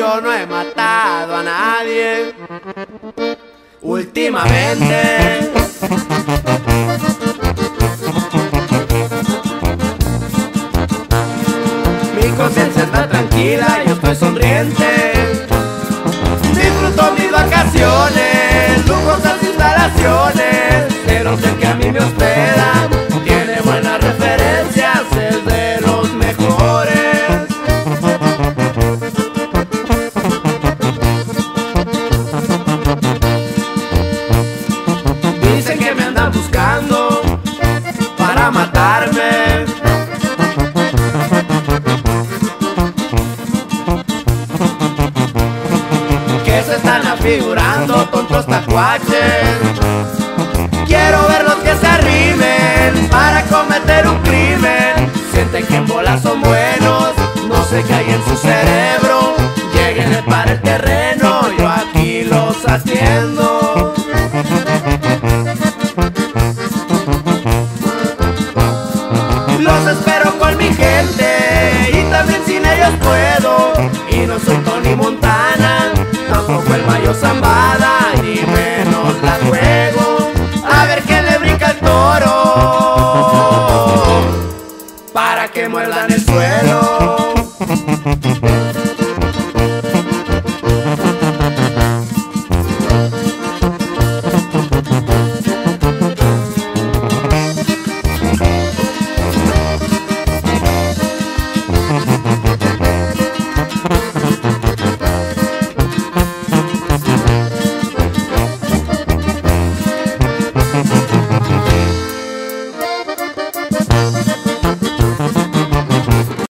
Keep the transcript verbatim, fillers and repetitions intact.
yo no he matado a nadie últimamente. Mi conciencia está tranquila, yo estoy sonriente. Disfruto mis vacaciones, lujosas instalaciones. El hotel que a mí me hospeda tiene buenas referencias, es de los mejores. Dicen que me andan buscando para matarme, que se están afigurando tontos tacuaches. Quiero verlos que se arrimen para cometer un crimen. Sienten que en bola son buenos, no sé qué hay en su cerebro. Lléguenle para el terreno, yo aquí los atiendo. Los espero con mi gente y también sin ellos puedo. Y no soy Tony Montana, tampoco el Mayo Zambada, ni menos la juego. A ver quién le brinca el toro para que muerdan el suelo.